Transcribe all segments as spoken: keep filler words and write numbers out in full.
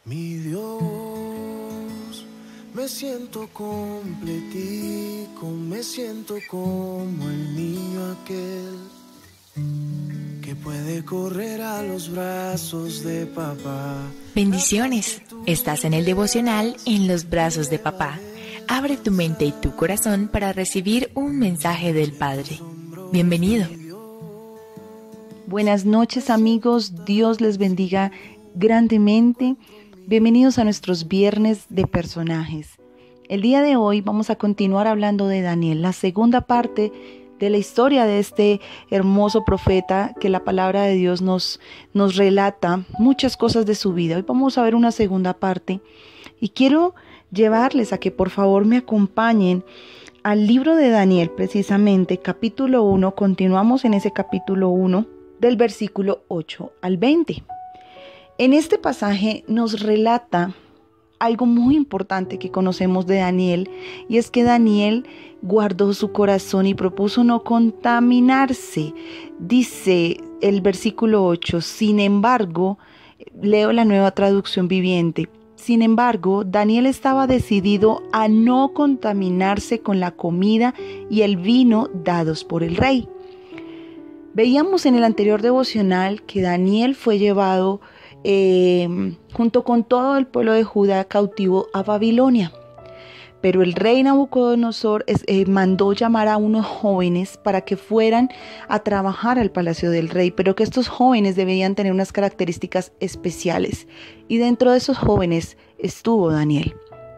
Mi Dios, me siento completico, me siento como el niño aquel que puede correr a los brazos de papá. Bendiciones, estás en el devocional En los brazos de papá. Abre tu mente y tu corazón para recibir un mensaje del Padre. Bienvenido. Buenas noches amigos, Dios les bendiga grandemente. Bienvenidos a nuestros viernes de personajes. El día de hoy vamos a continuar hablando de Daniel, la segunda parte de la historia de este hermoso profeta que la palabra de Dios nos, nos relata muchas cosas de su vida. Hoy vamos a ver una segunda parte y quiero llevarles a que por favor me acompañen al libro de Daniel, precisamente capítulo uno. Continuamos en ese capítulo uno del versículo ocho al veinte. En este pasaje nos relata algo muy importante que conocemos de Daniel, y es que Daniel guardó su corazón y propuso no contaminarse. Dice el versículo ocho, sin embargo, leo la Nueva Traducción Viviente, sin embargo, Daniel estaba decidido a no contaminarse con la comida y el vino dados por el rey. Veíamos en el anterior devocional que Daniel fue llevado Eh, junto con todo el pueblo de Judá cautivo a Babilonia. Pero el rey Nabucodonosor eh, mandó llamar a unos jóvenes para que fueran a trabajar al palacio del rey, pero que estos jóvenes debían tener unas características especiales. Y dentro de esos jóvenes estuvo Daniel.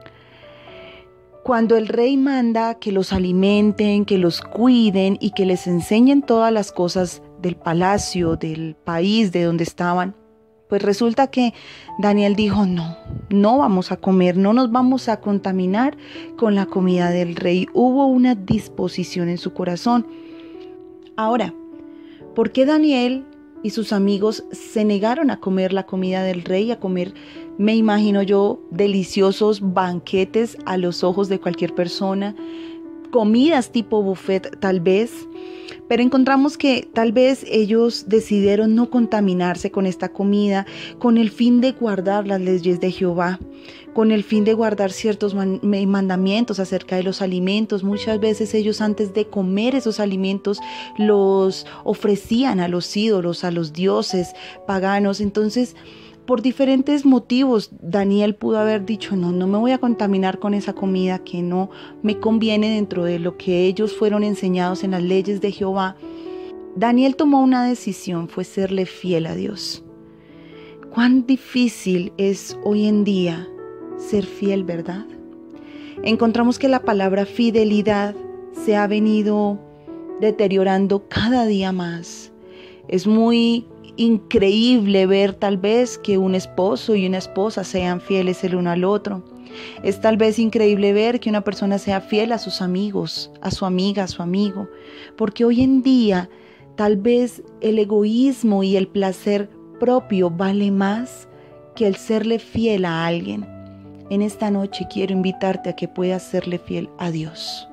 Cuando el rey manda que los alimenten, que los cuiden y que les enseñen todas las cosas del palacio, del país de donde estaban, pues resulta que Daniel dijo, no, no vamos a comer, no nos vamos a contaminar con la comida del rey. Hubo una disposición en su corazón. Ahora, ¿por qué Daniel y sus amigos se negaron a comer la comida del rey, a comer, me imagino yo, deliciosos banquetes a los ojos de cualquier persona, comidas tipo buffet tal vez? Pero encontramos que tal vez ellos decidieron no contaminarse con esta comida con el fin de guardar las leyes de Jehová, con el fin de guardar ciertos man- mandamientos acerca de los alimentos. Muchas veces ellos antes de comer esos alimentos los ofrecían a los ídolos, a los dioses paganos. Entonces, por diferentes motivos, Daniel pudo haber dicho, no, no me voy a contaminar con esa comida que no me conviene dentro de lo que ellos fueron enseñados en las leyes de Jehová. Daniel tomó una decisión, fue serle fiel a Dios. Cuán difícil es hoy en día ser fiel, ¿verdad? Encontramos que la palabra fidelidad se ha venido deteriorando cada día más. Es muy increíble ver tal vez que un esposo y una esposa sean fieles el uno al otro. Es tal vez increíble ver que una persona sea fiel a sus amigos, a su amiga, a su amigo, porque hoy en día tal vez el egoísmo y el placer propio vale más que el serle fiel a alguien. En esta noche quiero invitarte a que puedas serle fiel a Dios.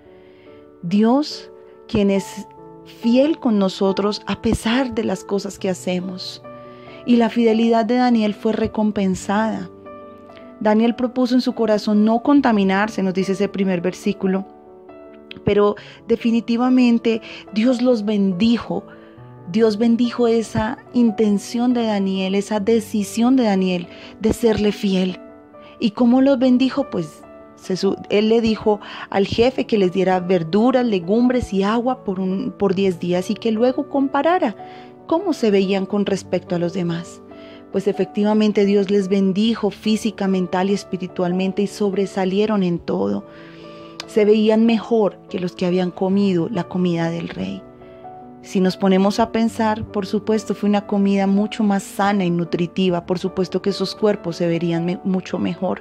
Dios, quien es fiel con nosotros a pesar de las cosas que hacemos. Y la fidelidad de Daniel fue recompensada. Daniel propuso en su corazón no contaminarse, nos dice ese primer versículo, pero definitivamente Dios los bendijo. Dios bendijo esa intención de Daniel, esa decisión de Daniel de serle fiel. ¿Y cómo los bendijo? Pues él le dijo al jefe que les diera verduras, legumbres y agua por, un, por diez días y que luego comparara cómo se veían con respecto a los demás. Pues efectivamente Dios les bendijo física, mental y espiritualmente y sobresalieron en todo. Se veían mejor que los que habían comido la comida del rey. Si nos ponemos a pensar, por supuesto fue una comida mucho más sana y nutritiva. Por supuesto que sus cuerpos se verían me- mucho mejor.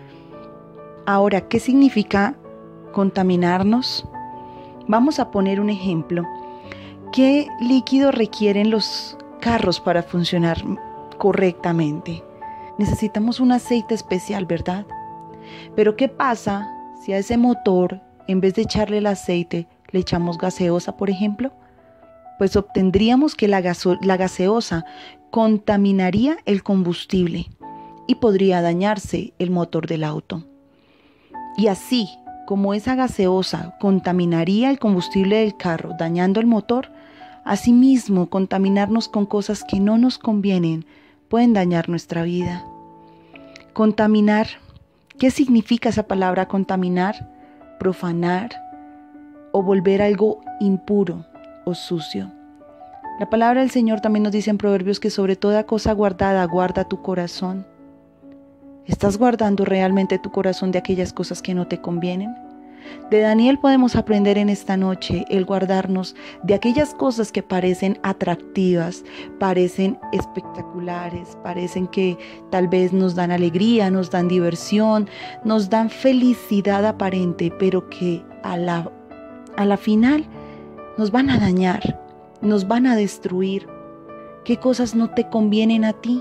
Ahora, ¿qué significa contaminarnos? Vamos a poner un ejemplo. ¿Qué líquido requieren los carros para funcionar correctamente? Necesitamos un aceite especial, ¿verdad? Pero ¿qué pasa si a ese motor, en vez de echarle el aceite, le echamos gaseosa, por ejemplo? Pues obtendríamos que la, gaso- la gaseosa contaminaría el combustible. y podría dañarse el motor del auto. Y así como esa gaseosa contaminaría el combustible del carro dañando el motor, asimismo contaminarnos con cosas que no nos convienen pueden dañar nuestra vida. Contaminar. ¿Qué significa esa palabra contaminar? Profanar o volver algo impuro o sucio. La palabra del Señor también nos dice en Proverbios que sobre toda cosa guardada guarda tu corazón. ¿Estás guardando realmente tu corazón de aquellas cosas que no te convienen? De Daniel podemos aprender en esta noche el guardarnos de aquellas cosas que parecen atractivas, parecen espectaculares, parecen que tal vez nos dan alegría, nos dan diversión, nos dan felicidad aparente, pero que a la, a la final nos van a dañar, nos van a destruir. ¿Qué cosas no te convienen a ti?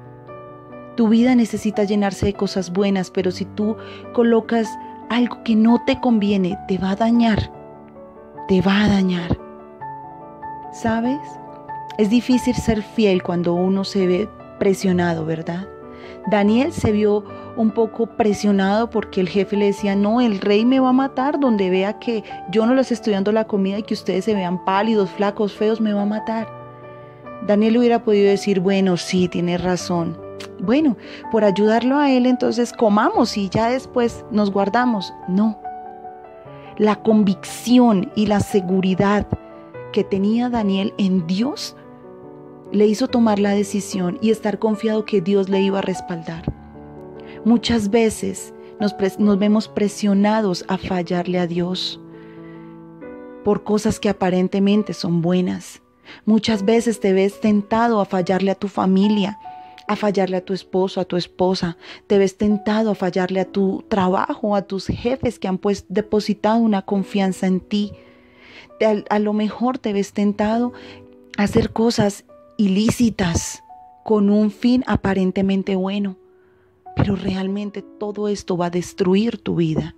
Tu vida necesita llenarse de cosas buenas, pero si tú colocas algo que no te conviene, te va a dañar, te va a dañar. ¿Sabes? Es difícil ser fiel cuando uno se ve presionado, ¿verdad? Daniel se vio un poco presionado porque el jefe le decía, no, el rey me va a matar donde vea que yo no les estoy dando la comida y que ustedes se vean pálidos, flacos, feos, me va a matar. Daniel hubiera podido decir, bueno, sí, tienes razón. Bueno, por ayudarlo a él, entonces comamos y ya después nos guardamos. No. La convicción y la seguridad que tenía Daniel en Dios le hizo tomar la decisión y estar confiado que Dios le iba a respaldar. Muchas veces nos, pres- nos vemos presionados a fallarle a Dios por cosas que aparentemente son buenas. Muchas veces te ves tentado a fallarle a tu familia, a fallarle a tu esposo, a tu esposa. Te ves tentado a fallarle a tu trabajo, a tus jefes que han pues depositado una confianza en ti. Te, a, a lo mejor te ves tentado a hacer cosas ilícitas con un fin aparentemente bueno, pero realmente todo esto va a destruir tu vida.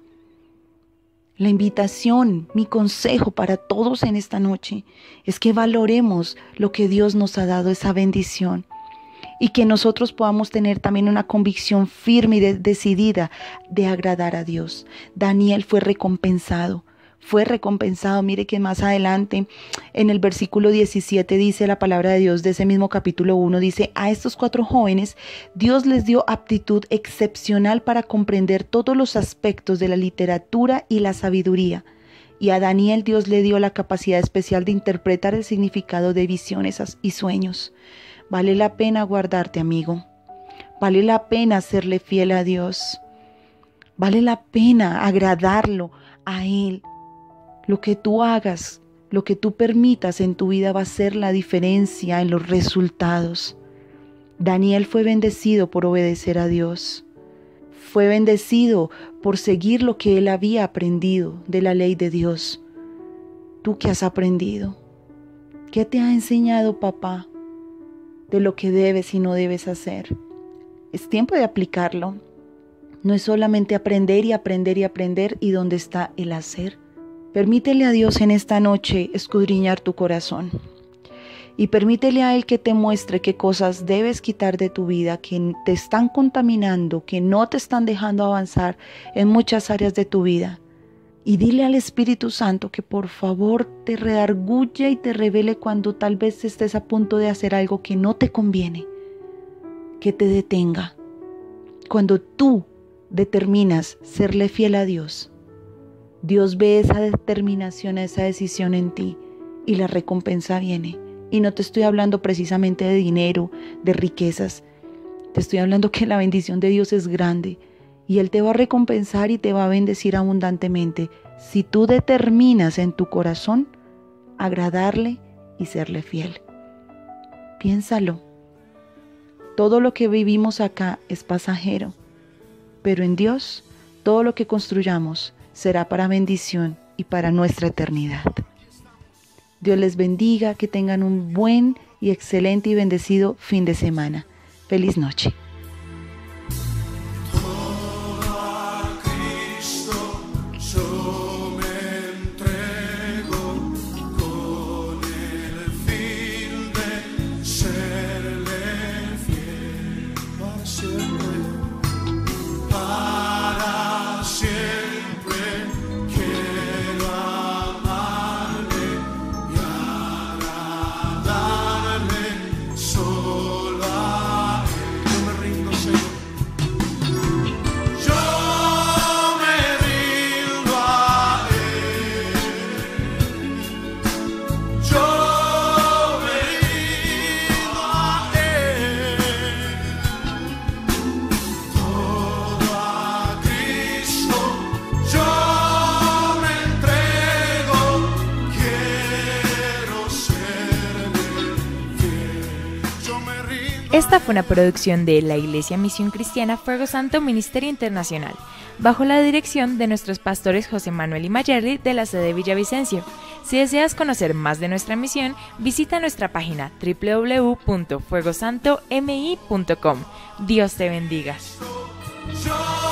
La invitación, mi consejo para todos en esta noche es que valoremos lo que Dios nos ha dado, esa bendición, y que nosotros podamos tener también una convicción firme y de- decidida de agradar a Dios. Daniel fue recompensado, fue recompensado. Mire que más adelante en el versículo diecisiete dice la palabra de Dios de ese mismo capítulo uno, dice, a estos cuatro jóvenes Dios les dio aptitud excepcional para comprender todos los aspectos de la literatura y la sabiduría. Y a Daniel Dios le dio la capacidad especial de interpretar el significado de visiones y sueños. Vale la pena guardarte, amigo. Vale la pena serle fiel a Dios. Vale la pena agradarlo a Él. Lo que tú hagas, lo que tú permitas en tu vida va a ser la diferencia en los resultados. Daniel fue bendecido por obedecer a Dios. Fue bendecido por seguir lo que él había aprendido de la ley de Dios. ¿Tú qué has aprendido? ¿Qué te ha enseñado papá de lo que debes y no debes hacer? Es tiempo de aplicarlo. No es solamente aprender y aprender y aprender, ¿y dónde está el hacer? Permítele a Dios en esta noche escudriñar tu corazón y permítele a Él que te muestre qué cosas debes quitar de tu vida, que te están contaminando, que no te están dejando avanzar en muchas áreas de tu vida. Y dile al Espíritu Santo que por favor te redarguya y te revele cuando tal vez estés a punto de hacer algo que no te conviene, que te detenga. Cuando tú determinas serle fiel a Dios, Dios ve esa determinación, esa decisión en ti y la recompensa viene. Y no te estoy hablando precisamente de dinero, de riquezas. Te estoy hablando que la bendición de Dios es grande y Él te va a recompensar y te va a bendecir abundantemente si tú determinas en tu corazón agradarle y serle fiel. Piénsalo. Todo lo que vivimos acá es pasajero, pero en Dios todo lo que construyamos será para bendición y para nuestra eternidad. Dios les bendiga, que tengan un buen y excelente y bendecido fin de semana. Feliz noche. Siempre Esta fue una producción de la Iglesia Misión Cristiana Fuego Santo Ministerio Internacional, bajo la dirección de nuestros pastores José Manuel y Mayerly de la sede Villavicencio. Si deseas conocer más de nuestra misión, visita nuestra página doble u doble u doble u punto fuego santo m i punto com. Dios te bendiga.